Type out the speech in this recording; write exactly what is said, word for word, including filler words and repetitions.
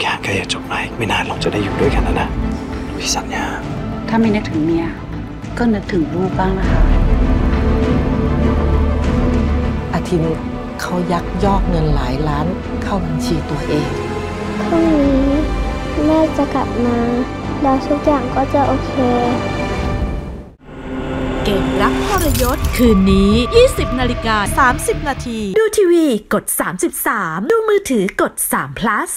อย่างใกล้จะจบแล้วไม่นานเราจะได้อยู่ด้วยกันแล้วนะพี่สัญญาถ้าไม่นึกถึงเมียก็นึกถึงลูกบ้างนะคะอาทิตย์เขายักยอกเงินหลายล้านเข้าบัญชีตัวเองพรุ่งนี้แม่จะกลับมาแล้วทุกอย่างก็จะโอเคเกมรักทรยศคืนนี้ ยี่สิบนาฬิกาสามสิบนาทีดูทีวีกดสามสิบสามดูมือถือกดสาม plus